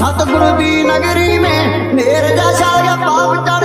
सतगुरु दी नगरी में मेरे जैसा पाप चढ़